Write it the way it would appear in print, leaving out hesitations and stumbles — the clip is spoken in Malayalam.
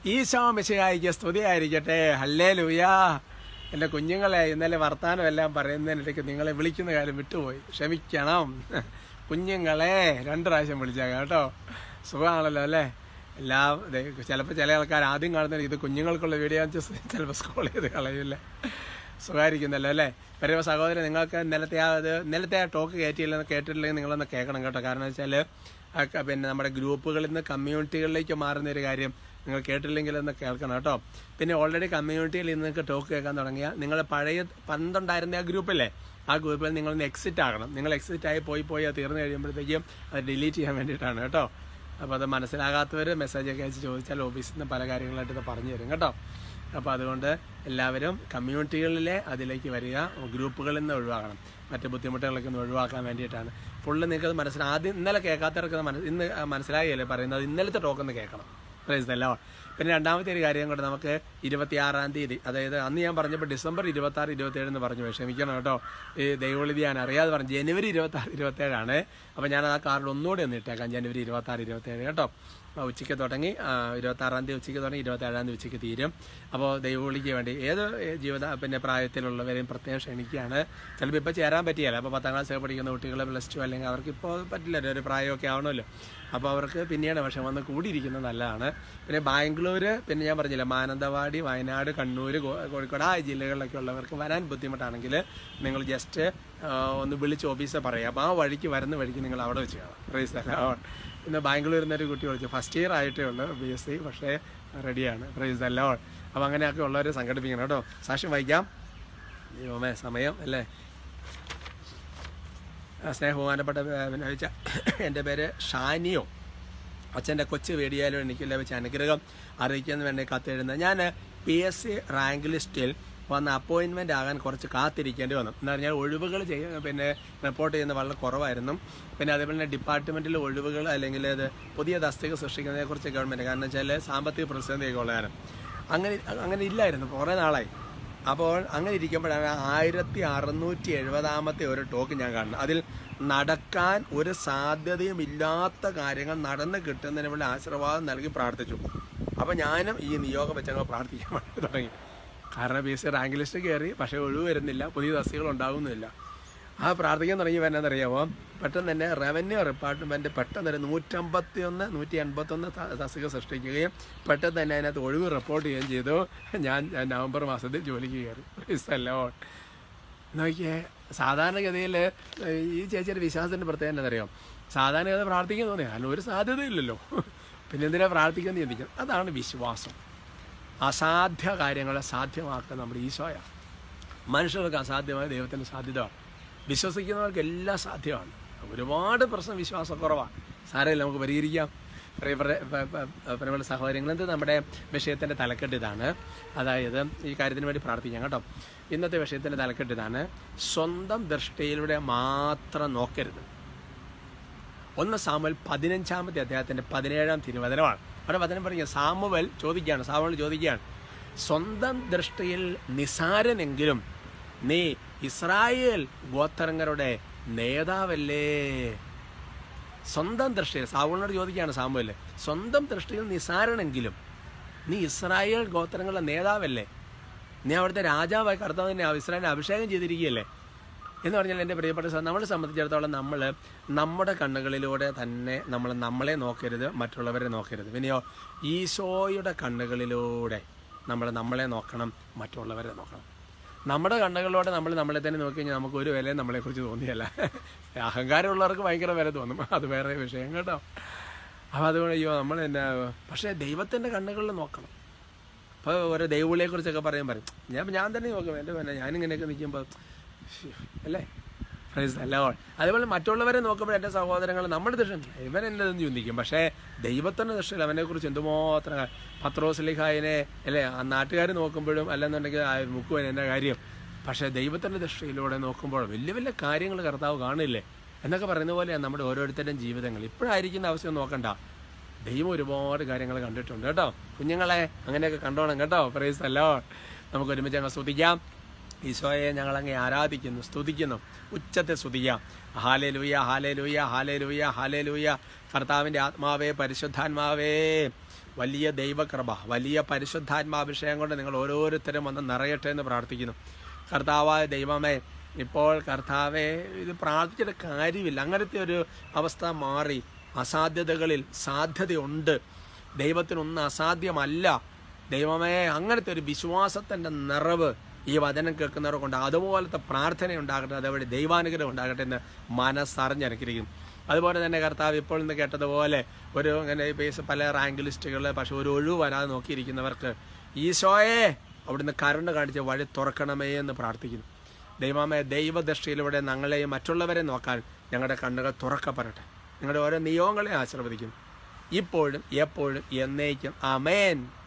ഈശോ മിശിഹായിക്ക് സ്തുതിയായിരിക്കട്ടെ. ഹല്ലേലൂയ. എൻ്റെ കുഞ്ഞുങ്ങളെ, ഇന്നലെ വർത്താനം എല്ലാം പറയുന്നതിനിടയ്ക്ക് നിങ്ങളെ വിളിക്കുന്ന കാര്യം വിട്ടുപോയി, ക്ഷമിക്കണം. കുഞ്ഞുങ്ങളെ 2 പ്രാവശ്യം വിളിച്ചേക്കാം കേട്ടോ. സുഖമാണല്ലോ അല്ലേ? ചിലപ്പോൾ ചില ആൾക്കാർ ആദ്യം കാണുന്നത് ഇത് കുഞ്ഞുങ്ങൾക്കുള്ള വീഡിയോ ചിലപ്പോൾ സ്ക്രോൾ ചെയ്ത് കളയില്ല. സുഖമായിരിക്കുന്നല്ലോ അല്ലേ? പറയുമ്പോൾ സഹോദരൻ, നിങ്ങൾക്ക് ഇന്നലത്തെ ആ ടോക്ക് കേട്ടിട്ടില്ലെങ്കിൽ നിങ്ങളൊന്ന് കേൾക്കണം കേട്ടോ. കാരണം വെച്ചാൽ പിന്നെ നമ്മുടെ ഗ്രൂപ്പുകളിൽ നിന്ന് കമ്മ്യൂണിറ്റികളിലേക്ക് മാറുന്നൊരു കാര്യം നിങ്ങൾ കേട്ടില്ലെങ്കിൽ ഒന്ന് കേൾക്കണം കേട്ടോ. പിന്നെ ഓൾറെഡി കമ്മ്യൂണിറ്റിയിൽ നിങ്ങൾക്ക് ടോക്ക് കേൾക്കാൻ തുടങ്ങിയാൽ നിങ്ങൾ പണ്ടുണ്ടായിരുന്ന ആ ഗ്രൂപ്പില്ലേ, ആ ഗ്രൂപ്പിൽ നിങ്ങളൊന്ന് എക്സിറ്റ് ആകണം. നിങ്ങൾ എക്സിറ്റ് ആയി പോയി അത് തീർന്നു കഴിയുമ്പോഴത്തേക്കും അത് ഡിലീറ്റ് ചെയ്യാൻ വേണ്ടിയിട്ടാണ് കേട്ടോ. അപ്പോൾ അത് മനസ്സിലാകാത്തവർ മെസ്സേജൊക്കെ അയച്ച് ചോദിച്ചാൽ ഓഫീസിൽ നിന്ന് പല കാര്യങ്ങളായിട്ട് ഇത് പറഞ്ഞു തരും കേട്ടോ. അപ്പോൾ അതുകൊണ്ട് എല്ലാവരും കമ്മ്യൂണിറ്റികളിലെ അതിലേക്ക് വരിക, ഗ്രൂപ്പുകളിൽ നിന്ന് ഒഴിവാക്കണം. മറ്റ് ബുദ്ധിമുട്ടുകളൊക്കെ ഒന്ന് ഒഴിവാക്കാൻ വേണ്ടിയിട്ടാണ്. ഫുള്ള് നിങ്ങൾക്കത് ആദ്യം ഇന്നലെ കേൾക്കാത്തവർക്ക് ഇന്ന് മനസ്സിലാകില്ലേ പറയുന്നത്, ഇന്നലത്തെ ടോക്കൊന്ന് കേൾക്കണം. Praise the Lord. പിന്നെ രണ്ടാമത്തെ ഒരു കാര്യം കൊണ്ട് നമുക്ക് 26-ാം തീയതി, അതായത് അന്ന് ഞാൻ പറഞ്ഞപ്പോൾ ഡിസംബർ 26, 27 എന്ന് പറഞ്ഞു, ക്ഷമിക്കണം കേട്ടോ. ഈ ദൈവവിളി ഞാൻ അറിയാതെ പറഞ്ഞു, ജനുവരി 26, 27 അപ്പോൾ ഞാൻ ആ കാർഡ് ഒന്നുകൂടി ഒന്ന് ഇട്ടേക്കാം. ജനുവരി 26, 27 കേട്ടോ. ഉച്ചയ്ക്ക് തുടങ്ങി 26-ാം തീയതി ഉച്ചയ്ക്ക് തുടങ്ങി 27-ാം തീയതി ഉച്ചയ്ക്ക് തീരും. അപ്പോൾ ദൈവവിളിക്ക് വേണ്ടി ഏത് പിന്നെ പ്രായത്തിലുള്ളവരെയും പ്രത്യേകം ക്ഷണിക്കുകയാണ്. ചിലപ്പോൾ ഇപ്പോൾ ചേരാൻ പറ്റിയല്ല. അപ്പോൾ 10ാം ക്ലാസ് പഠിക്കുന്ന കുട്ടികൾ +2 അല്ലെങ്കിൽ അവർക്ക് ഇപ്പോൾ പറ്റില്ലല്ലോ, ഒരു പ്രായമൊക്കെ ആവണമല്ലോ. അപ്പോൾ അവർക്ക് പിന്നെയാണ്, പക്ഷെ വന്ന് കൂടിയിരിക്കുന്നത് നല്ലതാണ്. പിന്നെ ബാംഗ്ലൂർ, പിന്നെ ഞാൻ പറഞ്ഞില്ല മാനന്തവാടി, വയനാട്, കണ്ണൂർ, കോഴിക്കോട് ആ ജില്ലകളിലൊക്കെ ഉള്ളവർക്ക് വരാൻ ബുദ്ധിമുട്ടാണെങ്കിൽ നിങ്ങൾ ജസ്റ്റ് ഒന്ന് വിളിച്ച് ഓഫീസിൽ പറയാം. അപ്പോൾ ആ വഴിക്ക് വരുന്ന വഴിക്ക് നിങ്ങൾ അവിടെ വെച്ച് കാണാം. Praise the Lord. ഇന്ന് ബാംഗ്ലൂരിൽ നിന്നൊരു കുട്ടി വിളിച്ചു, ഫസ്റ്റ് ഇയർ ആയിട്ടേ ഉള്ളൂ BSc, പക്ഷേ റെഡിയാണ്. Praise the Lord. അപ്പോൾ അങ്ങനെയൊക്കെ ഉള്ളവരെ സംഘടിപ്പിക്കണം കേട്ടോ. സാക്ഷ്യം വായിക്കാം. ദൈവമേ, സമയം അല്ലേ? സ്നേഹബഹുമാനപ്പെട്ട എൻ്റെ പേര് ഷാനിയോ. അച്ഛൻ്റെ കൊച്ചു വീഡിയോയിലും എനിക്ക് ലഭിച്ച അനുഗ്രഹം അറിയിക്കുന്നതിന് വേണ്ടി കത്തെഴുതുന്നത്. ഞാൻ PSC റാങ്ക് ലിസ്റ്റിൽ വന്ന അപ്പോയിൻമെൻ്റ് ആകാൻ കുറച്ച് കാത്തിരിക്കേണ്ടി വന്നു. എന്ന് പറഞ്ഞാൽ ഒഴിവുകൾ പിന്നെ റിപ്പോർട്ട് ചെയ്യുന്നത് വളരെ കുറവായിരുന്നു. പിന്നെ അതേപോലെ തന്നെ ഡിപ്പാർട്ട്മെൻറ്റിൽ ഒഴിവുകൾ അല്ലെങ്കിൽ അത് പുതിയ തസ്തിക സൃഷ്ടിക്കുന്നതിനെക്കുറിച്ച് ഗവൺമെൻറ്, കാരണം വെച്ചാൽ സാമ്പത്തിക പ്രതിസന്ധിയൊക്കെ ഉള്ളതാണ്. അങ്ങനെ ഇല്ലായിരുന്നു കുറേ നാളായി. അപ്പോൾ അങ്ങനെ ഇരിക്കുമ്പോഴാണ് 1670-ാമത്തെ ഒരു ടോക്ക് ഞാൻ കാണുന്നത്. അതിൽ നടക്കാൻ ഒരു സാധ്യതയും ഇല്ലാത്ത കാര്യങ്ങൾ നടന്ന് കിട്ടുന്നതിന് വേണ്ടി ആശീർവാദം നൽകി പ്രാർത്ഥിച്ചു. അപ്പോൾ ഞാനും ഈ നിയോഗം വെച്ചങ്ങ് പ്രാർത്ഥിക്കാൻ വേണ്ടി തുടങ്ങി. കാരണം PSC റാങ്ക് ലിസ്റ്റ് കയറി, പക്ഷേ ഒഴിവ് വരുന്നില്ല, പുതിയ തസ്തികകൾ ഉണ്ടാകുന്നില്ല. ആ പ്രാർത്ഥിക്കാൻ തുടങ്ങിയപ്പോൾ എന്നാണെന്നറിയാമോ, പെട്ടെന്ന് തന്നെ റവന്യൂ ഡിപ്പാർട്ട്മെൻറ്റ് പെട്ടെന്ന് തന്നെ 181 തസ്തിക സൃഷ്ടിക്കുകയും പെട്ടെന്ന് തന്നെ അതിനകത്ത് ഒഴിവ് റിപ്പോർട്ട് ചെയ്യുകയും ചെയ്തു. ഞാൻ നവംബർ മാസത്തിൽ ജോലിക്ക് കയറി. Praise the Lord. നോക്കിയേ, സാധാരണഗതിയിൽ ഈ ചേച്ചിയുടെ വിശ്വാസത്തിൻ്റെ പ്രത്യേകത എന്താണെന്നറിയാം, സാധാരണഗതി പ്രാർത്ഥിക്കാൻ തോന്നിയാൽ കാരണം ഒരു സാധ്യതയില്ലല്ലോ, പിന്നെ എന്തിനാ പ്രാർത്ഥിക്കാൻ ചിന്തിക്കും. അതാണ് വിശ്വാസം. അസാധ്യ കാര്യങ്ങളെ സാധ്യമാക്കുക നമ്മുടെ ഈശോയാണ്. മനുഷ്യർക്ക് അസാധ്യമായ ദൈവത്തിൻ്റെ സാധ്യത. വിശ്വസിക്കുന്നവർക്ക് എല്ലാം സാധ്യമാണ്. ഒരുപാട് പ്രശ്നം വിശ്വാസക്കുറവാണ്. സാരമില്ല, നമുക്ക് പരിഹരിക്കാം. പ്രിയപ്പെട്ട സഹോദരങ്ങൾ, നമ്മുടെ വിഷയത്തിൻ്റെ തലക്കെട്ട് ഇതാണ്. അതായത് ഈ കാര്യത്തിന് വേണ്ടി പ്രാർത്ഥിക്കാം കേട്ടോ. ഇന്നത്തെ വിഷയത്തിൻ്റെ തലക്കെട്ട് ഇതാണ്: സ്വന്തം ദൃഷ്ടിയിലൂടെ മാത്രം നോക്കരുത്. 1 സാമുവേൽ 15-ാമത്തെ അധ്യായത്തിൻ്റെ 17-ാം തിരുവചനമാണ്. അവിടെ വചനം പറയുക, സാമുവേൽ ചോദിക്കുകയാണ്, സ്വന്തം ദൃഷ്ടിയിൽ നിസാരനെങ്കിലും നീ ഇസ്രായേൽ ഗോത്രങ്ങളുടെ നേതാവല്ലേ? സ്വന്തം ദൃഷ്ടിയിൽ സാമുവേലിനോട് ചോദിക്കുകയാണ് സാമുവേൽ, സ്വന്തം ദൃഷ്ടിയിൽ നിസാരനെങ്കിലും നീ ഇസ്രായേൽ ഗോത്രങ്ങളുടെ നേതാവല്ലേ? നീ അവിടുത്തെ രാജാവായി കർത്താവിനെ ഇസ്രായേലിനെ അഭിഷേകം ചെയ്തിരിക്കുകയല്ലേ? എന്ന് പറഞ്ഞാൽ എൻ്റെ പ്രിയപ്പെട്ട നമ്മളെ സംബന്ധിച്ചിടത്തോളം നമ്മൾ നമ്മുടെ കണ്ണുകളിലൂടെ തന്നെ നമ്മളെ നോക്കരുത്, മറ്റുള്ളവരെ നോക്കരുത്. പിന്നെയോ ഈശോയുടെ കണ്ണുകളിലൂടെ നമ്മളെ നോക്കണം, മറ്റുള്ളവരെ നോക്കണം. നമ്മുടെ കണ്ണുകളിലൂടെ നമ്മളെ തന്നെ നോക്കി കഴിഞ്ഞാൽ നമുക്ക് ഒരു വിലയും നമ്മളെക്കുറിച്ച് തോന്നിയല്ല. അഹങ്കാരമുള്ളവർക്ക് ഭയങ്കര വില തോന്നും, അത് വേറെ വിഷയം കേട്ടോ. അപ്പോൾ അതുകൊണ്ട് നമ്മൾ തന്നെ, പക്ഷേ ദൈവത്തിൻ്റെ കണ്ണുകളിൽ നോക്കണം. അപ്പോൾ ഓരോ ദൈവവിളിയെക്കുറിച്ചൊക്കെ പറയും ഞാൻ തന്നെ നോക്കും. എൻ്റെ പിന്നെ ഞാനിങ്ങനെയൊക്കെ നിൽക്കുമ്പോൾ അല്ലേ? Praise the Lord. അതേപോലെ മറ്റുള്ളവരെ നോക്കുമ്പോൾ എൻ്റെ സഹോദരങ്ങൾ നമ്മുടെ ദൃഷ്ടി ഇവൻ എന്നെന്ന് ചിന്തിക്കും, പക്ഷേ ദൈവത്തിൻ്റെ ദൃഷ്ടിയിൽ അവനെക്കുറിച്ച് എന്തുമാത്രം. പത്രോസ്ലീഹായിനെ അല്ലേ ആ നാട്ടുകാർ നോക്കുമ്പോഴും അല്ലെന്നുണ്ടെങ്കിൽ മുക്കുവൻ എൻ്റെ കാര്യം, പക്ഷേ ദൈവത്തിൻ്റെ ദൃഷ്ടിയിലൂടെ നോക്കുമ്പോൾ വലിയ വലിയ കാര്യങ്ങൾ കർത്താവ് കാണില്ലേ എന്നൊക്കെ പറയുന്ന പോലെയാണ് നമ്മുടെ ഓരോരുത്തരുടെയും ജീവിതങ്ങൾ. ഇപ്പോഴായിരിക്കുന്ന ആവശ്യം നോക്കണ്ട, ദൈവം ഒരുപാട് കാര്യങ്ങൾ കണ്ടിട്ടുണ്ട് കേട്ടോ. കുഞ്ഞുങ്ങളെ അങ്ങനെയൊക്കെ കണ്ടോണം കേട്ടോ. Praise the Lord. നമുക്ക് ഒരുമിച്ച് അങ്ങ് സ്തുതിക്കാം. ഈശോയെ ഞങ്ങളങ്ങ് ആരാധിക്കുന്നു, സ്തുതിക്കുന്നു, ഉച്ചത്തെ സ്തുതിക്കാം. Hallelujah, hallelujah, hallelujah, hallelujah. കർത്താവിൻ്റെ ആത്മാവേ, പരിശുദ്ധാത്മാവേ, വലിയ ദൈവകൃപ, വലിയ പരിശുദ്ധാത്മാഭിഷേകം കൊണ്ട് നിങ്ങൾ ഓരോരുത്തരും വന്ന് നിറയട്ടെ എന്ന് പ്രാർത്ഥിക്കുന്നു. കർത്താവായ ദൈവമേ, ഇപ്പോൾ കർത്താവെ ഇത് പ്രാർത്ഥിച്ചിട്ട് കാര്യമില്ല. അങ്ങനത്തെ ഒരു അവസ്ഥ മാറി. അസാധ്യതകളിൽ സാധ്യതയുണ്ട്. ദൈവത്തിനൊന്നും അസാധ്യമല്ല. ദൈവമേ, അങ്ങനത്തെ ഒരു വിശ്വാസത്തിൻ്റെ നിറവ് ഈ വചനം കേൾക്കുന്നവരെ കൊണ്ട് അതുപോലത്തെ പ്രാർത്ഥന ഉണ്ടാകട്ടെ, അതേപോലെ ദൈവാനുഗ്രഹം ഉണ്ടാകട്ടെ എന്ന് മനസ്സറിഞ്ഞിരിക്കുന്നു. അതുപോലെ തന്നെ കർത്താവ് ഇപ്പോൾ ഇന്ന് കേട്ടതുപോലെ ഒരു അങ്ങനെ പല റാങ്ക് ലിസ്റ്റുകൾ പക്ഷെ ഒരു ഒഴിവ് വരാതെ നോക്കിയിരിക്കുന്നവർക്ക് ഈശോയെ അവിടുന്ന് കരുണ കാണിച്ച് വഴി തുറക്കണമേ എന്ന് പ്രാർത്ഥിക്കുന്നു. ദൈവമേ, ദൈവദൃഷ്ടിയിലൂടെ ഞങ്ങളെയും മറ്റുള്ളവരെ നോക്കാൻ ഞങ്ങളുടെ കണ്ണുകൾ തുറക്കപ്പെടട്ടെ. നിങ്ങളുടെ ഓരോ നിയോഗങ്ങളെ ആശീർവദിക്കുന്നു ഇപ്പോഴും എപ്പോഴും എന്നേക്കും. ആമേൻ.